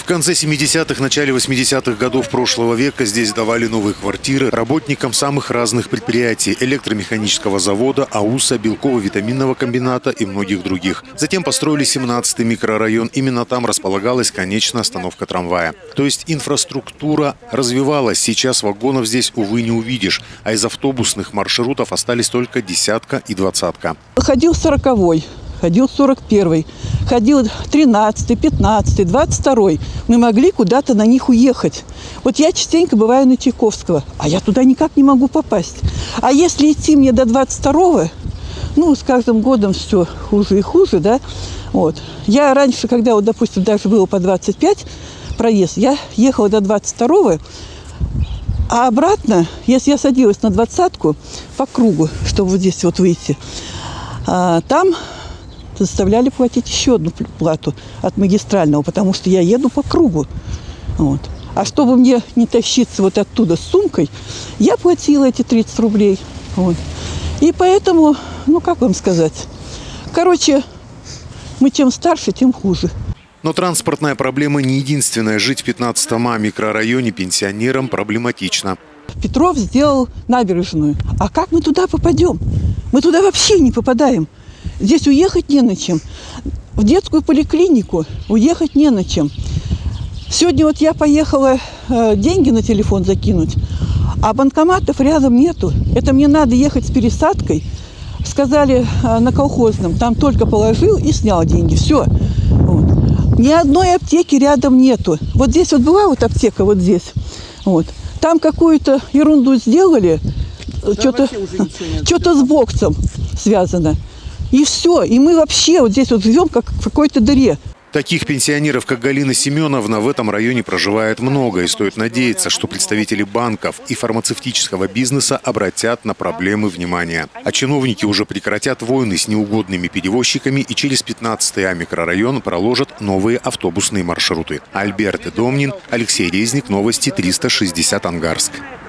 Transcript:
В конце 70-х, начале 80-х годов прошлого века здесь давали новые квартиры работникам самых разных предприятий – электромеханического завода, АУСа, белково-витаминного комбината и многих других. Затем построили 17-й микрорайон. Именно там располагалась конечная остановка трамвая. То есть инфраструктура развивалась. Сейчас вагонов здесь, увы, не увидишь. А из автобусных маршрутов остались только десятка и двадцатка. Ходил 40-й. Ходил 41-й, ходил 13-й, 15-й, 22-й. Мы могли куда-то на них уехать. Вот я частенько бываю на Чайковского, а я туда никак не могу попасть. А если идти мне до 22-го, ну, с каждым годом все хуже и хуже, да. Вот. Я раньше, когда, вот, допустим, даже было по 25 проезд, я ехала до 22-го, а обратно, если я садилась на 20-ку по кругу, чтобы вот здесь вот выйти, там заставляли платить еще одну плату от магистрального, потому что я еду по кругу. Вот. А чтобы мне не тащиться вот оттуда с сумкой, я платила эти 30 рублей. Вот. И поэтому, ну как вам сказать, короче, мы чем старше, тем хуже. Но транспортная проблема не единственная. Жить в 15-м микрорайоне пенсионерам проблематично. Петров сделал набережную. А как мы туда попадем? Мы туда вообще не попадаем. Здесь уехать не на чем. В детскую поликлинику уехать не на чем. Сегодня вот я поехала деньги на телефон закинуть, а банкоматов рядом нету. Это мне надо ехать с пересадкой. Сказали на колхозном, там только положил и снял деньги. Все. Вот. Ни одной аптеки рядом нету. Вот здесь вот была вот аптека, вот здесь. Вот. Там какую-то ерунду сделали, да, что-то с боксом связано. И все. И мы вообще вот здесь вот живем как в какой-то дыре. Таких пенсионеров, как Галина Семеновна, в этом районе проживает много. И стоит надеяться, что представители банков и фармацевтического бизнеса обратят на проблемы внимание. А чиновники уже прекратят войны с неугодными перевозчиками и через 15-й микрорайон проложат новые автобусные маршруты. Альберт Домнин, Алексей Резник, новости 360 Ангарск.